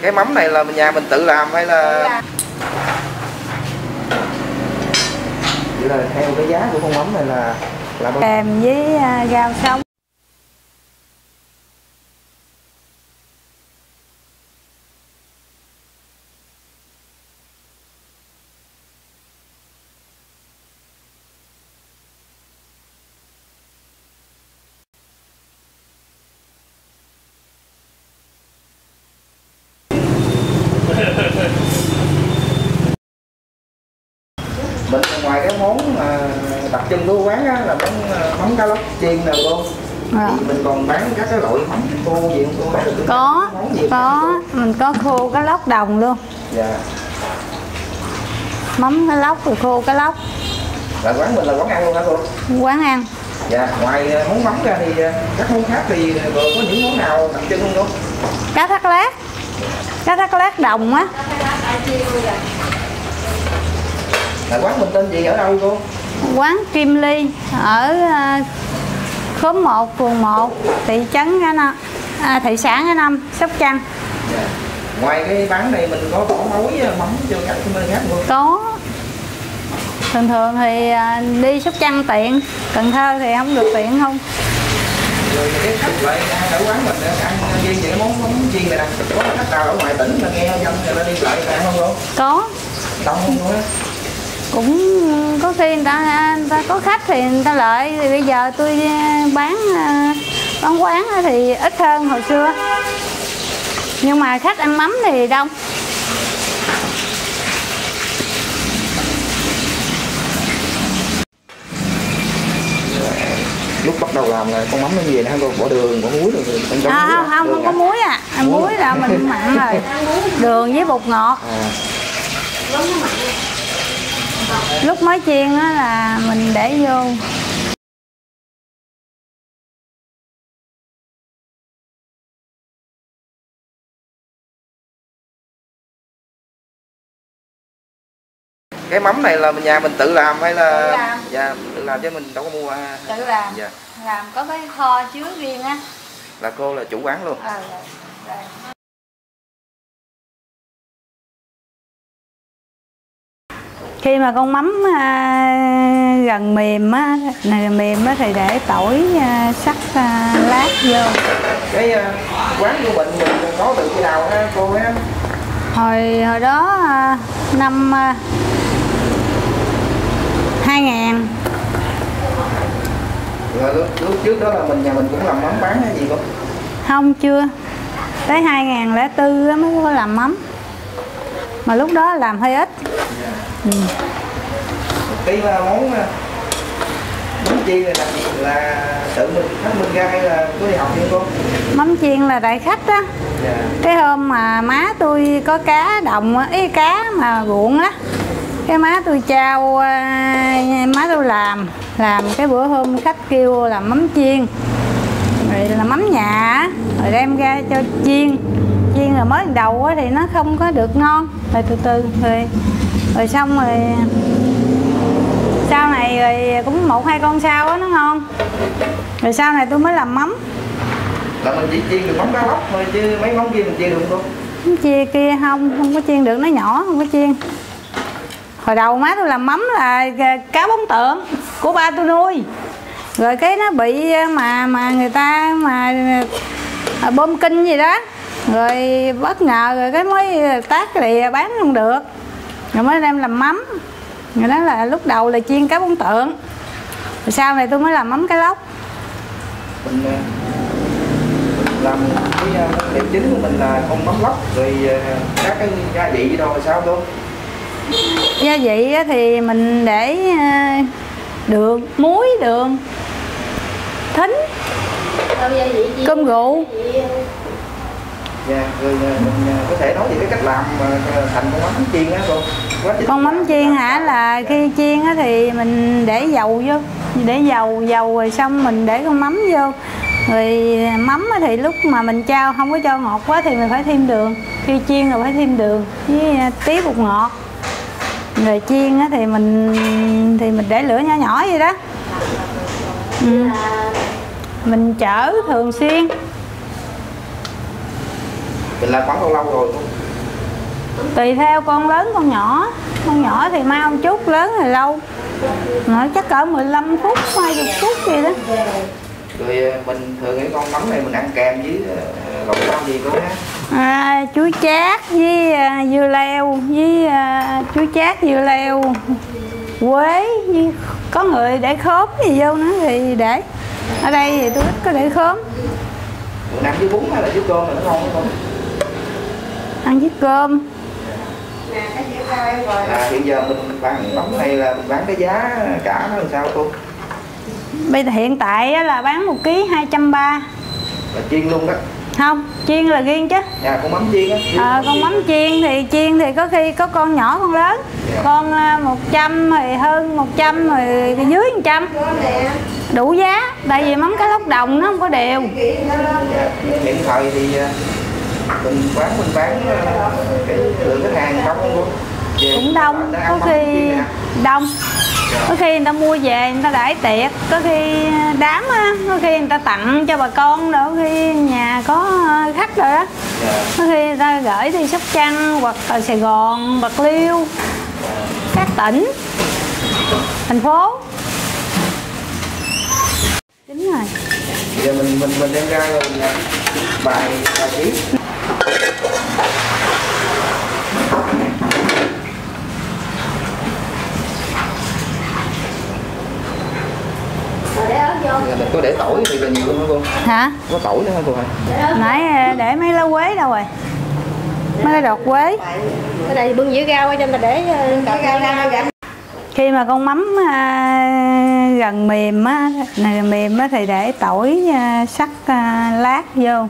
Cái mắm này là nhà mình tự làm hay là vậy là theo cái giá của con mắm này là kèm với rau sống. mình ngoài cái món đặc trưng của quán á, là món mắm cá lóc chiên nè cô. Thì mình còn bán các cái loại mắm khô gì không cô? Có mình có khô cá lóc đồng luôn. Dạ. Mắm cá lóc rồi khô cá lóc. Là quán mình là quán ăn luôn hả cô? Quán ăn. Dạ, ngoài món mắm ra thì các món khác thì có những món nào đặc trưng không cô? Cá thác lát. Cá thác lát đồng á. Là quán mình tên gì, ở đâu cô? Quán Kim Ly ở khóm 1, phường 1, thị trấn thị xã Ngã Năm, Sóc Trăng. Dạ. Ngoài cái bán này mình có bỏ mối mắm cho các nơi khác luôn? Có. Thường thì đi Sóc Trăng tiện, Cần Thơ thì không được tiện không. Rồi cái khách lại ở quán mình ăn riêng những món mắm chiên này nè, có khách nào ở ngoài tỉnh mà nghe danh người ta đi lại ăn không cô? Có. Đông không cô? Cũng có khi người ta có khách thì người ta lợi. Thì bây giờ tôi bán quán thì ít hơn hồi xưa, nhưng mà khách ăn mắm thì đông. Lúc bắt đầu làm là con mắm nó gì nè cô? Bỏ đường, bỏ muối rồi không có muối à. Muối là mình mặn rồi. Đường với bột ngọt. Lúc mới chiên á là mình để vô. Cái mắm này là nhà mình tự làm hay là tự làm? Dạ, tự làm chứ mình đâu có mua. Tự làm. Dạ. Làm có cái kho chứa riêng á. Là cô là chủ quán luôn. Rồi. Khi mà con mắm gần mềm á, thì để tỏi sắc lát vô. Cái quán của mình có từ khi nào ha cô ha? Hồi đó năm 2000. Rồi lúc trước đó là nhà mình cũng làm mắm bán hay gì không? Không, chưa. Tới 2004 á mới có làm mắm. Mà lúc đó làm hơi ít. Cái món chiên này là tự mình phát minh ra hay là có đi học không cô? Mắm chiên là đại khách á. Dạ. Cái hôm mà má tôi có cá đồng á, ý cá mà ruộng á, cái má tôi trao má tôi làm cái bữa hôm khách kêu làm mắm chiên, rồi là mắm nhà rồi đem ra cho chiên rồi mới đầu á thì nó không có được ngon, rồi từ từ rồi xong rồi sau này rồi cũng 1-2 con sau á nó ngon, rồi sau này tôi mới làm mắm. Là mình chỉ chiên được mắm cá lóc thôi chứ mấy món kia mình chiên được không cô? Mắm chia kia không có chiên được, nó nhỏ không có chiên. Hồi đầu má tôi làm mắm là cá bóng tượng của ba tôi nuôi, rồi cái nó bị mà người ta mà bơm kinh gì đó, rồi bất ngờ rồi cái mới tác cái này bán không được, rồi mới đem làm mắm. Rồi đó là lúc đầu là chiên cá bóng tượng, rồi sau này tôi mới làm mắm cá lóc. Mình làm cái điểm chính của mình là con mắm lóc, rồi các cái gia vị đâu là sao cô? Gia vị thì mình để đường, muối, đường, thính, cơm rượu. Dạ, rồi mình có thể nói về cái cách làm thành con mắm chiên á cô? Con mắm chiên hả? Là khi chiên á thì mình để dầu vô, rồi xong mình để con mắm vô. Rồi mắm thì lúc mà mình trao không có cho ngọt quá thì mình phải thêm đường. Khi chiên rồi phải thêm đường với tí bột ngọt. Rồi chiên á thì mình để lửa nhỏ nhỏ vậy đó. Mình chở thường xuyên. Mình làm khoảng bao lâu rồi cô? Tùy theo con lớn con nhỏ. Con nhỏ thì mau một chút, lớn thì lâu. Nó chắc cỡ 15 phút, 20 phút gì đó. Rồi mình thường cái con mắm này mình ăn kèm với lẩu rau gì cô ha? Chuối chát với dưa leo, với chuối chát dưa leo, quế, với có người để khóm gì vô nữa thì để. Ở đây thì tôi ít có để khóm. Mình ăn với bún hay là với cơm là nó ngon không? Ăn với cơm. Hiện giờ mình bán mắm này là mình bán cái giá cả nó làm sao cô? Bây giờ hiện tại là bán 1 kg 230. Là chiên luôn đó? Không, chiên là riêng chứ. Dạ, con mắm chiên á. Con mắm chiên thì có khi có con nhỏ con lớn. Con 100 thì hơn 100 rồi dưới 100. Đủ giá, tại vì mắm cá lóc đồng nó không có đều. Hiện thời thì mình bán cái lượng khách hàng đông không? Cũng đông, có khi đông. Có khi người ta mua về người ta đãi tiệc, có khi đám á, có khi người ta tặng cho bà con, rồi có khi nhà có khách rồi đó. Có khi người ta gửi đi Sóc Trăng hoặc là Sài Gòn, Bạc Liêu, các tỉnh, thành phố. Đúng rồi. Giờ mình đem ra rồi bài ký. Mình có để tỏi thì là nhiều hơn hả cô? Hả? Có tỏi nữa hả cô hả? Nãy để mấy lá quế đâu rồi? Mấy cái đọt quế. Cái này bưng dĩa rau cho mà để cái Khi mà con mắm gần mềm á, thì để tỏi sắc lát vô.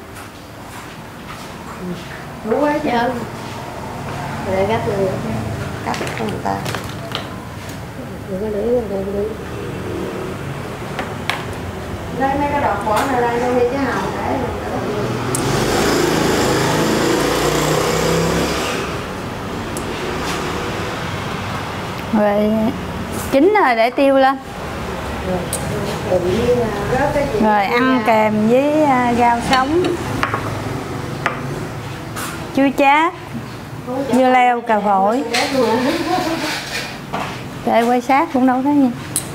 đủ quá trơn. Để gấp luôn. Cắt cho người ta. Đừng có để lấy mấy cái đọt bỏ ra đây thôi đi chứ không để. Rồi chín rồi để tiêu lên. Rồi ăn kèm với rau sống, chuối chát, dưa leo, cà phổi. Để quay sát cũng đâu thấy gì.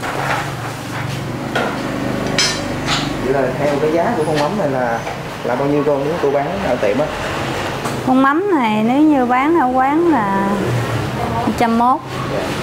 Vậy là theo cái giá của con mắm này là bao nhiêu cô nếu cô bán ở tiệm á? Con mắm này nếu như bán ở quán là 101. Dạ.